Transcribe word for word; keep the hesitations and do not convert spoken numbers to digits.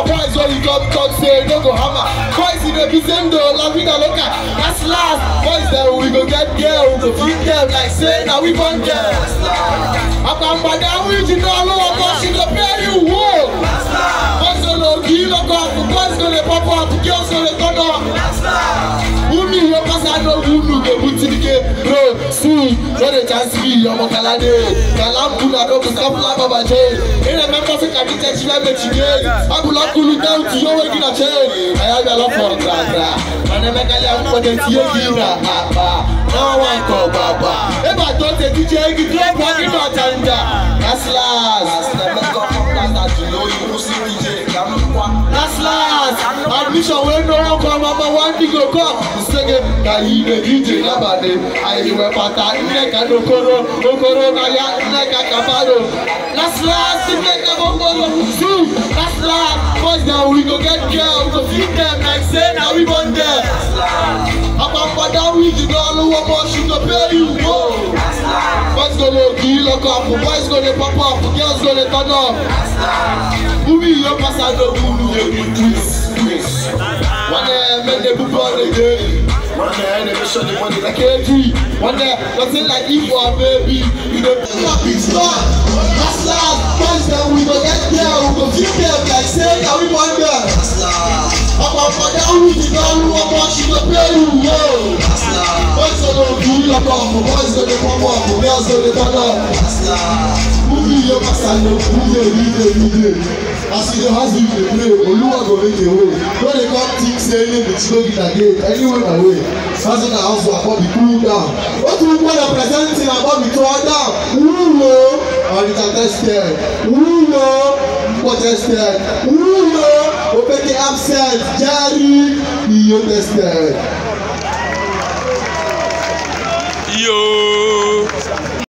boys when you come talk say no go hammer. Boys in the Bizendo, La Vida Loca. That's last. Boys then we go get there, we go feed them like say now we born there. About my down we you know low but she go pay you whoa. Boys gonna kill a cop, boys gonna pop up, girls gonna turn up. Umi yo pass I know who go put in the bro. See, no the chance me yo Kalade. Kalam Puna do stop la baba jail. In a member of the cadet she like me I will not cool down to your working a chain. I have a lot for Gra. And I make a young for the Tiogina. No one call Baba. If I don't take D J, you don't want it not under. That's last. That's last. Admission when no one come up, one thing go come. The second, Kahi the D J Nabade. I will pata Neka no Koro, no Koro, Neka Kabado. That's last. Neka Bobolo. See, that's last. Boys now we go get girl, we go feed them like say now we born there. About for that week, you don't know what more she go pay you. Boys gonna kill a couple, boys gonna pop up, girls gonna turn up. Movie your pass I don't do the twist, twist. One day make the book on the day. One day they show the money like a G. One day nothing like if you are baby. You don't know big star. That's last. Boys then we go get there, we go feed them like say now we born there. That's last. About for that week, you don't know what more she go pay you. That's last. Boys gonna kill a couple, boys gonna pop up, girls gonna turn up. That's last. Movie your pass I don't do the video. As you the house you play, Oluwa go make a way. Don't they come think say any bit slow it again, anyway away. As in the house will afford the cool down. What do we want to present in about the throw down? Who know? Or it can test there. Who know? What tested? Who know? Open the upset. Jerry, you tested. Yo.